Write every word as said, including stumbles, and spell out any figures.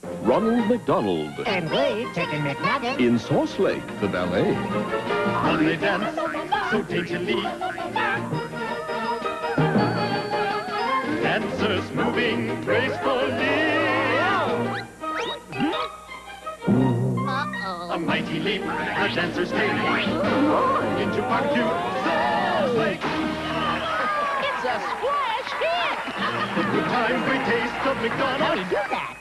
Ronald McDonald. And we, Chicken McNugget. In Sauce Lake, the ballet. When they dance so daintily, dancers moving gracefully. Uh-oh. A mighty leap, the dancers take into barbecue Sauce Lake. It's a splash hit! Good time, great taste of How do you McDonald's. do that?